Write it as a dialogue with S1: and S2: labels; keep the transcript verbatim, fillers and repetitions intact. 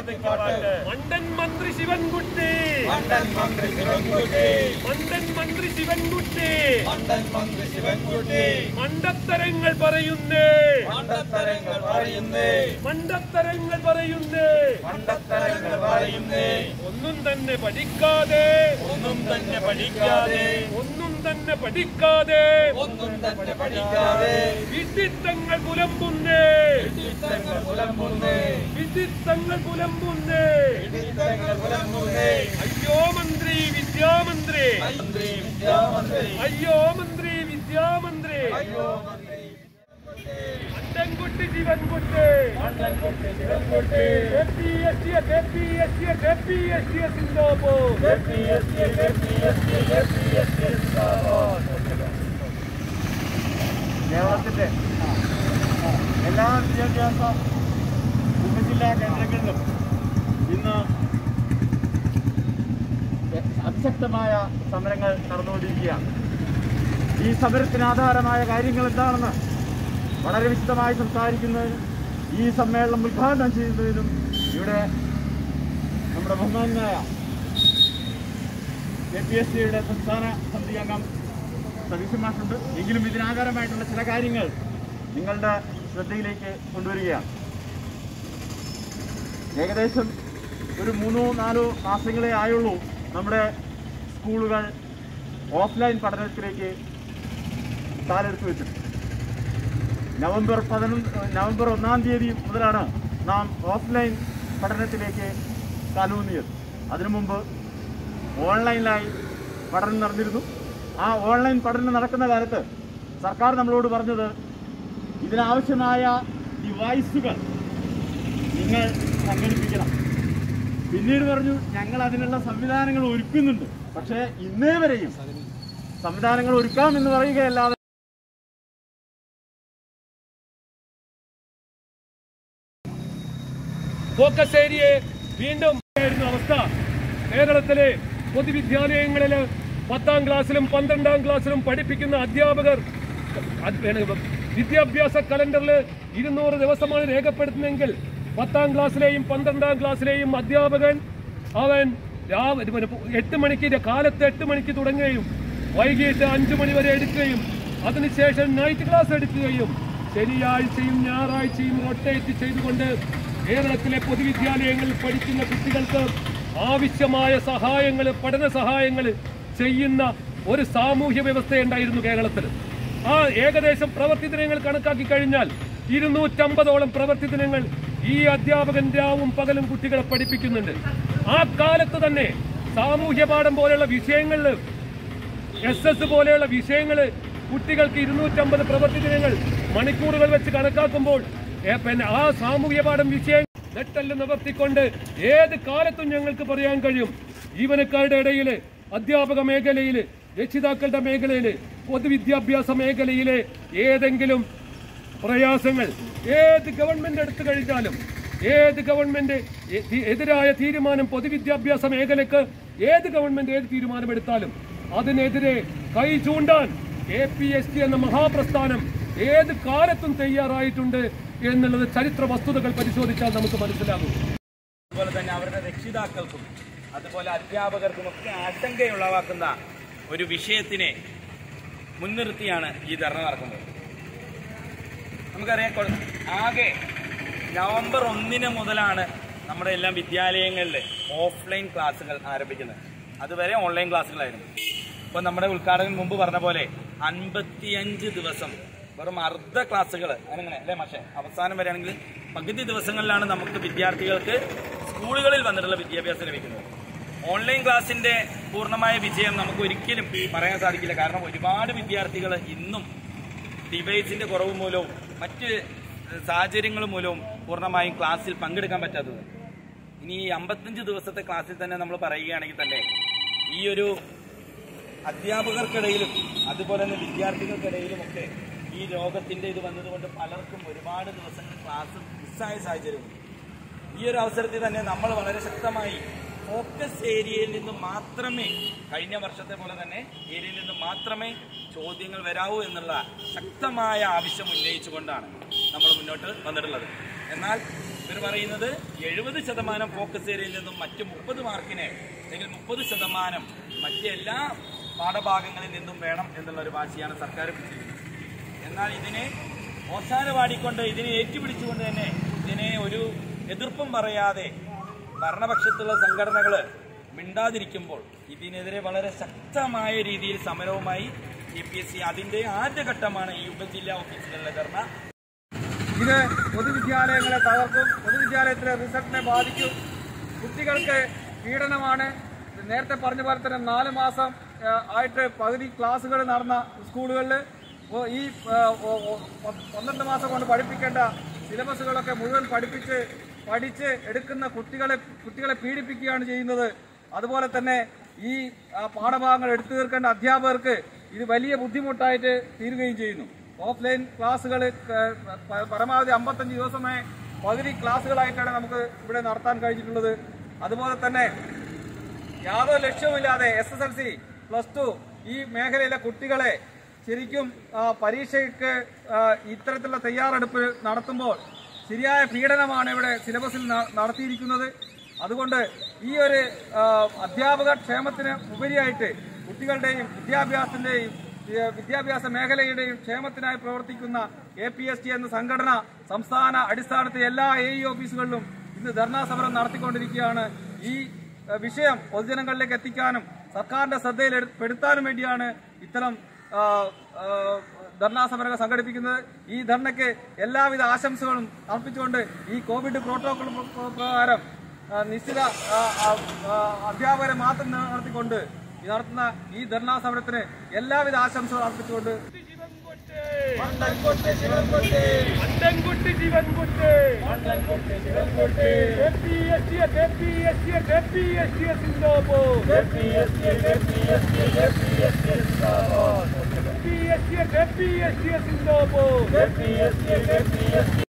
S1: മണ്ടൻ മന്ത്രി ശിവൻകുട്ടി
S2: മണ്ടൻ മന്ത്രി ശിവൻകുട്ടി
S1: മണ്ടൻ മന്ത്രി ശിവൻകുട്ടി
S2: മണ്ടൻ മന്ത്രി ശിവൻകുട്ടി
S1: മണ്ടത്തരങ്ങൾ പറയുന്നേ
S2: മണ്ടത്തരങ്ങൾ പറയുന്നേ
S1: മണ്ടത്തരങ്ങൾ പറയുന്നേ
S2: മണ്ടത്തരങ്ങൾ പറയുന്നേ
S1: ഒന്നും തന്നെ പഠിക്കാതെ
S2: ഒന്നും തന്നെ പഠിക്കാതെ
S1: ഒന്നും തന്നെ പഠിക്കാതെ
S2: ഒന്നും തന്നെ പഠിക്കാതെ
S1: വിഡിത്തങ്ങൾ പുലമ്പുന്നേ
S2: വിഡിത്തങ്ങൾ പുലമ്പുന്നേ
S1: വിഡിത്തങ്ങൾ പുലമ്പുന്നേ
S2: വിഡിത്തങ്ങൾ പുലമ്പുന്നേ
S1: അയ്യോ മന്ത്രി വിദ്യാമന്ത്രി
S2: മന്ത്രി വിദ്യാമന്ത്രി
S1: അയ്യോ മന്ത്രി വിദ്യാമന്ത്രി
S2: അയ്യോ മന്ത്രി
S1: മണ്ടൻകുട്ടി ശിവൻകുട്ടി
S2: മണ്ടൻകുട്ടി Sivankutty
S1: K P S C K P S C K P S C Singapore
S2: K P S C K P S C K P S C കേരളത്തിന്റെ എല്ലാ വിദ്യാഭ്യാസ ഉപജില്ലാ കേന്ദ്രങ്ങളിലും ഇന്ന് അതിശക്തമായ സമരങ്ങൾ നടന്നുകൊണ്ടിരിക്കുകയാണ്. ഈ സമരത്തിന് ആധാരമായ കാര്യങ്ങൾ എന്താണെന്ന് വളരെ വിശദമായി സംസാരിക്കുന്നതിനും ഈ സമ്മേളനം ഉദ്ഘാടനം ചെയ്യുന്നതിനും ഇവിടെ നമ്മുടെ ബഹുമാനായ കെ പി എസ് സിയുടെ സംസ്ഥാന സമിതി അംഗം സതീശൻ മാഷുണ്ട്. എങ്കിലും ഇതിനാധാരമായിട്ടുള്ള ചില കാര്യങ്ങൾ നിങ്ങളുടെ ശ്രദ്ധയിലേക്ക് കൊണ്ടുവരികയാണ്. ഏകദേശം ഒരു മൂന്നോ നാലോ മാസങ്ങളെ ആയുള്ളൂ നമ്മുടെ സ്കൂളുകൾ ഓഫ്ലൈൻ പഠനത്തിലേക്ക് കാലെടുത്ത് വെച്ചിട്ട്. നവംബർ പതിനൊന്ന് നവംബർ ഒന്നാം തീയതി മുതലാണ് നാം ഓഫ്ലൈൻ പഠനത്തിലേക്ക് കാലൂന്നിയത്. അതിനു മുമ്പ് ഓൺലൈനിലായി പഠനം നടന്നിരുന്നു. ആ ഓൺലൈൻ പഠനം നടക്കുന്ന കാലത്ത് സർക്കാർ നമ്മളോട് പറഞ്ഞത് ഇതിനാവശ്യമായ ഡിവൈസുകൾ നിങ്ങൾ സംഘടിപ്പിക്കണം. പിന്നീട് പറഞ്ഞു ഞങ്ങൾ അതിനുള്ള സംവിധാനങ്ങൾ ഒരുക്കുന്നുണ്ട്. പക്ഷേ ഇന്നേ വരെയും സംവിധാനങ്ങൾ ഒരുക്കാമെന്ന് പറയുകയല്ലാതെ
S1: ഫോക്കസ് ഏരിയയെ വീണ്ടും അവസ്ഥ. കേരളത്തിലെ പൊതുവിദ്യാലയങ്ങളിൽ പത്താം ക്ലാസ്സിലും പന്ത്രണ്ടാം ക്ലാസ്സിലും പഠിപ്പിക്കുന്ന അധ്യാപകർ വിദ്യാഭ്യാസ കലണ്ടറിൽ ഇരുന്നൂറ് ദിവസമാണ് രേഖപ്പെടുത്തുന്നതെങ്കിൽ പത്താം ക്ലാസ്സിലെയും പന്ത്രണ്ടാം ക്ലാസ്സിലെയും അധ്യാപകൻ അവൻ രാവിലെ എട്ട് മണിക്ക് കാലത്ത് എട്ട് മണിക്ക് തുടങ്ങുകയും വൈകിട്ട് അഞ്ചു മണി വരെ എടുക്കുകയും അതിനുശേഷം നൈറ്റ് ക്ലാസ് എടുക്കുകയും ശനിയാഴ്ചയും ഞായറാഴ്ചയും റൊട്ടേറ്റ് ചെയ്തുകൊണ്ട് കേരളത്തിലെ പൊതുവിദ്യാലയങ്ങളിൽ പഠിക്കുന്ന കുട്ടികൾക്ക് ആവശ്യമായ സഹായങ്ങൾ പഠന സഹായങ്ങൾ ചെയ്യുന്ന ഒരു സാമൂഹ്യ വ്യവസ്ഥയുണ്ടായിരുന്നു കേരളത്തിൽ. ആ ഏകദേശം പ്രവൃത്തി ദിനങ്ങൾ കണക്കാക്കി കഴിഞ്ഞാൽ ഇരുന്നൂറ്റമ്പതോളം പ്രവൃത്തി ദിനങ്ങൾ ഈ അധ്യാപകൻ രാവും പകലും കുട്ടികളെ പഠിപ്പിക്കുന്നുണ്ട്. ആ കാലത്ത് തന്നെ സാമൂഹ്യ പാഠം പോലെയുള്ള വിഷയങ്ങളിൽ എസ് എസ് പോലെയുള്ള വിഷയങ്ങൾ കുട്ടികൾക്ക് ഇരുന്നൂറ്റമ്പത് പ്രവൃത്തി ദിനങ്ങൾ മണിക്കൂറുകൾ വെച്ച് കണക്കാക്കുമ്പോൾ പിന്നെ ആ സാമൂഹ്യ പാഠം വിഷയം നെട്ടല് നിവർത്തിക്കൊണ്ട് ഏത് കാലത്തും ഞങ്ങൾക്ക് പറയാൻ കഴിയും ജീവനക്കാരുടെ ഇടയിൽ, അധ്യാപക മേഖലയിൽ, രക്ഷിതാക്കളുടെ മേഖലയിൽ, പൊതുവിദ്യാഭ്യാസ മേഖലയിലെ ഏതെങ്കിലും പ്രയാസങ്ങൾ ഏത് ഗവൺമെന്റ് എടുത്തു കഴിഞ്ഞാലും ഏത് ഗവൺമെന്റ് എതിരായ തീരുമാനം പൊതുവിദ്യാഭ്യാസ മേഖലയ്ക്ക് ഏത് ഗവൺമെന്റ് ഏത് തീരുമാനമെടുത്താലും അതിനെതിരെ കൈ ചൂണ്ടാൻ കെ പി എസ് സി എന്ന മഹാപ്രസ്ഥാനം ഏത് കാലത്തും തയ്യാറായിട്ടുണ്ട് എന്നുള്ളത് ചരിത്ര വസ്തുതകൾ പരിശോധിച്ചാൽ നമുക്ക് മനസ്സിലാകും.
S3: അതുപോലെ തന്നെ അവരുടെ രക്ഷിതാക്കൾക്കും അതുപോലെ അധ്യാപകർക്കും ഒക്കെ ആശങ്കയുളവാക്കുന്ന ഒരു വിഷയത്തിനെ മുൻനിർത്തിയാണ് ഈ ധർണ നടക്കുന്നത്. നമുക്കറിയാം ആകെ നവംബർ ഒന്നിന് മുതലാണ് നമ്മുടെ എല്ലാ വിദ്യാലയങ്ങളിൽ ഓഫ്ലൈൻ ക്ലാസ്സുകൾ ആരംഭിക്കുന്നത്. അതുവരെ ഓൺലൈൻ ക്ലാസ്സുകളായിരുന്നു. ഇപ്പോൾ നമ്മുടെ ഉദ്ഘാടകൻ മുമ്പ് പറഞ്ഞ പോലെ അൻപത്തിയഞ്ച് ദിവസം വെറും അർദ്ധ ക്ലാസ്സുകൾ അങ്ങനെ അല്ലേ പക്ഷേ അവസാനം വരെയാണെങ്കിൽ പകുതി ദിവസങ്ങളിലാണ് നമുക്ക് വിദ്യാർത്ഥികൾക്ക് സ്കൂളുകളിൽ വന്നിട്ടുള്ള വിദ്യാഭ്യാസം ലഭിക്കുന്നത്. ഓൺലൈൻ ക്ലാസിന്റെ പൂർണ്ണമായ വിജയം നമുക്ക് ഒരിക്കലും പറയാൻ സാധിക്കില്ല. കാരണം ഒരുപാട് വിദ്യാർത്ഥികൾ ഇന്നും ഡിവൈസിന്റെ കുറവ് മൂലവും മറ്റ് സാഹചര്യങ്ങൾ മൂലവും പൂർണ്ണമായും ക്ലാസ്സിൽ പങ്കെടുക്കാൻ പറ്റാത്തത്. ഇനി ഈ അമ്പത്തഞ്ച് ദിവസത്തെ ക്ലാസ്സിൽ തന്നെ നമ്മൾ പറയുകയാണെങ്കിൽ തന്നെ ഈ ഒരു അധ്യാപകർക്കിടയിലും അതുപോലെ തന്നെ വിദ്യാർത്ഥികൾക്കിടയിലുമൊക്കെ ഈ രോഗത്തിന്റെ ഇത് വന്നതുകൊണ്ട് പലർക്കും ഒരുപാട് ദിവസങ്ങൾ ക്ലാസ് മിസ്സായ സാഹചര്യമുണ്ട്. ഈ ഒരു അവസരത്തിൽ തന്നെ നമ്മൾ വളരെ ശക്തമായി ഫോക്കസ് ഏരിയയിൽ നിന്ന് മാത്രമേ കഴിഞ്ഞ വർഷത്തെ പോലെ തന്നെ ഏരിയയിൽ നിന്ന് മാത്രമേ ചോദ്യങ്ങൾ വരാവൂ എന്നുള്ള ശക്തമായ ആവശ്യം ഉന്നയിച്ചുകൊണ്ടാണ് നമ്മൾ മുന്നോട്ട് വന്നിട്ടുള്ളത്. എന്നാൽ ഇവർ പറയുന്നത് എഴുപത് ശതമാനം ഫോക്കസ് ഏരിയയിൽ നിന്നും മറ്റ് മുപ്പത് മാർക്കിന് അല്ലെങ്കിൽ മുപ്പത് ശതമാനം മറ്റെല്ലാ പാഠഭാഗങ്ങളിൽ നിന്നും വേണം എന്നുള്ള ഒരു വാശിയാണ് സർക്കാർ പിടിച്ചിരിക്കുന്നത്. എന്നാൽ ഇതിനെ ഓശാന പാടിക്കൊണ്ട് ഇതിനെ ഏറ്റുപിടിച്ചുകൊണ്ട് തന്നെ ഇതിനെ ഒരു എതിർപ്പും പറയാതെ ഭരണപക്ഷത്തുള്ള സംഘടനകൾ മിണ്ടാതിരിക്കുമ്പോൾ ഇതിനെതിരെ വളരെ ശക്തമായ രീതിയിൽ സമരവുമായി കെ പി എസ് സി അതിന്റെ ആദ്യഘട്ടമാണ് ഈ ഉപജില്ലാ ഓഫീസുകളിലെ ധർണ.
S4: ഇത് പൊതുവിദ്യാലയങ്ങളെ തകർക്കും, പൊതുവിദ്യാലയത്തിലെ റിസൾട്ടിനെ ബാധിക്കും. കുട്ടികൾക്ക് പീഡനമാണ്. നേരത്തെ പറഞ്ഞ പോലെ തന്നെ നാല് മാസം ആയിട്ട് പകുതി ക്ലാസ്സുകൾ നടന്ന സ്കൂളുകളിൽ ഈ പന്ത്രണ്ട് മാസം കൊണ്ട് പഠിപ്പിക്കേണ്ട സിലബസുകളൊക്കെ മുഴുവൻ പഠിപ്പിച്ച് പഠിച്ച് എടുക്കുന്ന കുട്ടികളെ കുട്ടികളെ പീഡിപ്പിക്കുകയാണ് ചെയ്യുന്നത്. അതുപോലെ തന്നെ ഈ പാഠഭാഗങ്ങൾ എടുത്തു തീർക്കേണ്ട അധ്യാപകർക്ക് ഇത് വലിയ ബുദ്ധിമുട്ടായിട്ട് തീരുകയും ചെയ്യുന്നു. ഓഫ്ലൈൻ ക്ലാസ്സുകൾ പരമാവധി അമ്പത്തഞ്ച് ദിവസമേ പകുതി ക്ലാസ്സുകളായിട്ടാണ് നമുക്ക് ഇവിടെ നടത്താൻ കഴിഞ്ഞിട്ടുള്ളത്. അതുപോലെ തന്നെ യാതൊരു ലക്ഷ്യവുമില്ലാതെ S S L C plus two ഈ മേഖലയിലെ കുട്ടികളെ ശരിക്കും പരീക്ഷയ്ക്ക് ഇത്തരത്തിലുള്ള തയ്യാറെടുപ്പ് നടത്തുമ്പോൾ ശരിയായ പീഡനമാണ് ഇവിടെ സിലബസിൽ നടത്തിയിരിക്കുന്നത്. അതുകൊണ്ട് ഈ ഒരു അധ്യാപക ക്ഷേമത്തിന് ഉപരിയായിട്ട് കുട്ടികളുടെയും വിദ്യാഭ്യാസത്തിന്റെയും വിദ്യാഭ്യാസ മേഖലയുടെയും ക്ഷേമത്തിനായി പ്രവർത്തിക്കുന്ന എ പി എസ് ടി എന്ന സംഘടന സംസ്ഥാന അടിസ്ഥാനത്തിൽ എല്ലാ എ ഇ ഓഫീസുകളിലും ഇന്ന് ധർണാ സമരം നടത്തിക്കൊണ്ടിരിക്കുകയാണ്. ഈ വിഷയം പൊതുജനങ്ങളിലേക്ക് എത്തിക്കാനും സർക്കാരിന്റെ ശ്രദ്ധയിൽ പെടുത്താനും വേണ്ടിയാണ് ഇത്തരം ധർണാ സമരങ്ങൾ സംഘടിപ്പിക്കുന്നത്. ഈ ധർണയ്ക്ക് എല്ലാവിധ ആശംസകളും അർപ്പിച്ചുകൊണ്ട് ഈ കോവിഡ് പ്രോട്ടോകോൾ പ്രകാരം നിശ്ചിത അധ്യാപകരെ മാത്രം നടത്തിക്കൊണ്ട് നടത്തുന്ന ഈ ധർണാ സമരത്തിന് എല്ലാവിധ ആശംസകൾ അർപ്പിച്ചുകൊണ്ട്
S1: K P S C